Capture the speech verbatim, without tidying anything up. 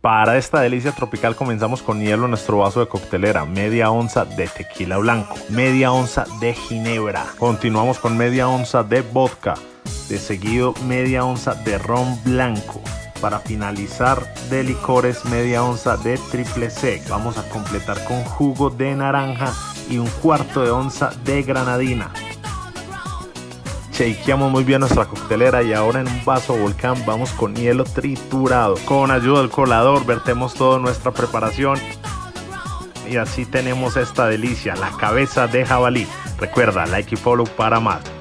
Para esta delicia tropical comenzamos con hielo en nuestro vaso de coctelera, media onza de tequila blanco, media onza de ginebra. Continuamos con media onza de vodka, de seguido media onza de ron blanco. Para finalizar de licores, media onza de triple sec. Vamos a completar con jugo de naranja y un cuarto de onza de granadina. Shakeamos muy bien nuestra coctelera y ahora en un vaso volcán vamos con hielo triturado. Con ayuda del colador vertemos toda nuestra preparación y así tenemos esta delicia, la cabeza de jabalí. Recuerda, like y follow para más.